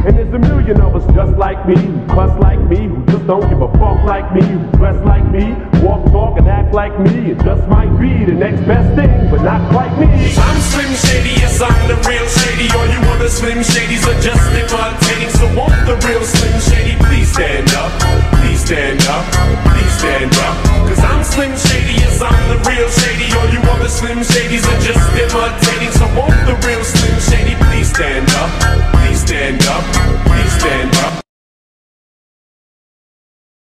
And there's a million of us just like me, who cuss like me, who just don't give a fuck like me, who dress like me, walk, talk, and act like me, and just might be the next best thing, but not quite me. I'm Slim Shady, yes I'm the real Shady. All you other Slim Shadys are just imitating. So won't the real Slim Shady please stand up? Please stand up, please stand up. Cause I'm Slim Shady, yes I'm the real Shady. All you other Slim Shadys are just imitating. So won't the real Slim Shady please stand up? Please stand up, please stand up.